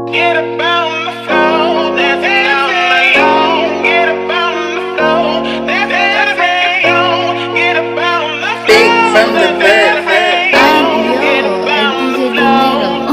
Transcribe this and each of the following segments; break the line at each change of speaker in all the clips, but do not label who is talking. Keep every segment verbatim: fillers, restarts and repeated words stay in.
Get up on the floor, that's it all alone. Get up on the floor, that's it, that's it on. Get up on the floor,
Big from the bird.
get up on the floor.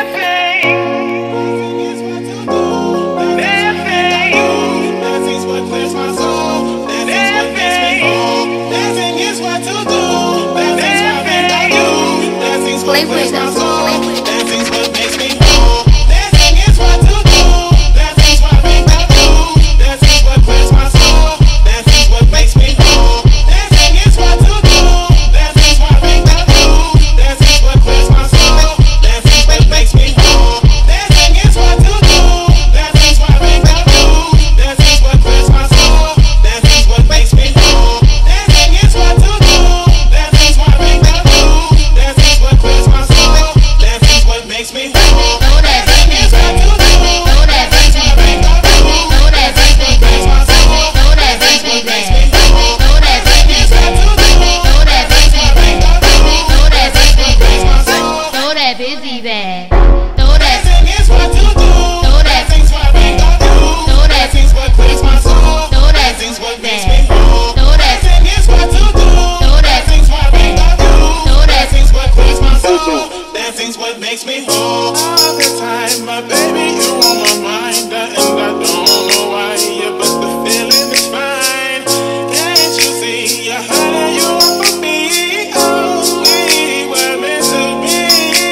Dancing is what clears my soul. Dancing is what makes me whole. Dancing is what to do. Dancing is what makes me you. Dancing is what clears my soul. Dancing is what makes me whole. Dancing is what to do. Dancing is what makes me do. Dancing is what clears my soul. Dancing is what makes me whole. Dancing is what to do. Dancing is what makes me do. Dancing is what clears my soul. Dancing is what makes me whole. Dancing is what to do. Dancing is what makes me do. Dancing is what clears my soul. Dancing is what makes me whole. Dancing is what to do. Dancing is what makes me do. Dancing is what clears my soul. Dancing is what makes me whole. Dancing is what to do. Dancing is what makes me do. Dancing is what clears my soul. Dancing is what makes me whole. Dancing is what to do. Dancing is what makes me do. Dancing is what clears my soul.
Throw that busy bag.
Dancing is what to do. Dancing is what makes me do. Dancing is what clears my soul. Dancing is what makes me whole. Dancing is what to do. Dancing is what makes me do. Dancing is what clears my soul. Dancing is what makes me whole. All the time, my baby, you on my mind, and I don't know why, yeah, but the feeling is fine. Can't you see? You heard it, you want for me. Oh, we were meant to be.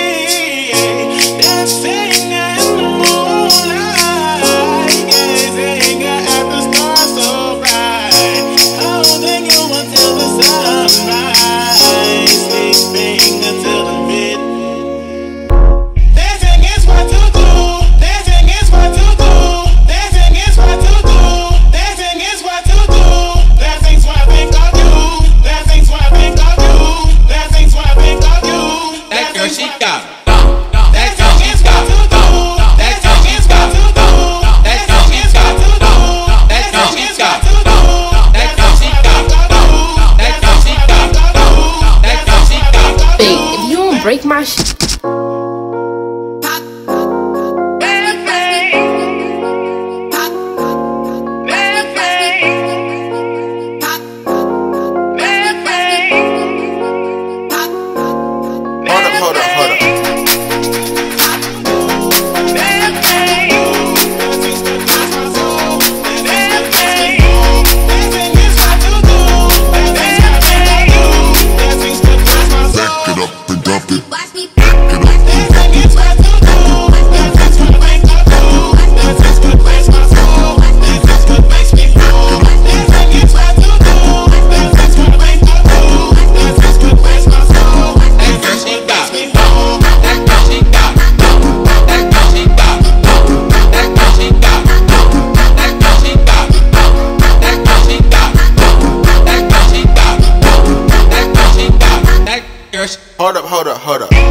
Dancing in the moonlight, gazing at the stars so bright, holding you until the sunrise, sleeping until the mid. Dancing is what to do. Dancing is what to do. Dancing is what to do. Dancing is what to do. Dancing's what I think of you. Dancing's what I think of you. Dancing's what I think of you.
That girl, she got it.
That girl, she's got to do. That girl, she's got to do. That girl, she's got to do. That girl, she's got to do. That girl, she got to do. That girl, she got to do. That girl, she got to do.
Babe, if you don't break my shit. Hold up, hold up, hold up.
Back it up and dump it.
Watch me.
Hold up, hold up, hold up.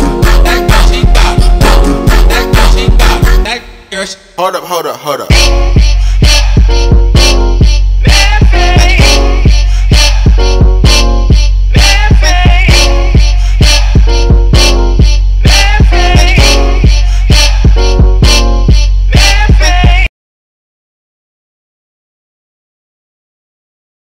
Hold up, hold up, hold up.